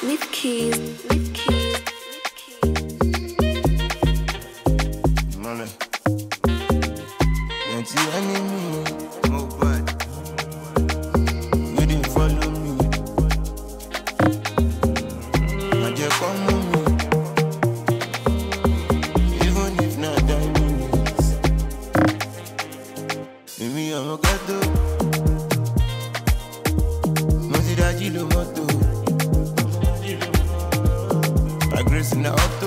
Leave keys, leave keys. Money. Don't you enemy? Oh, but you didn't follow me. I just come on me. Even if not diamonds. Maybe I'm a gato. Mosey da Gilo Moto. My grace in the up.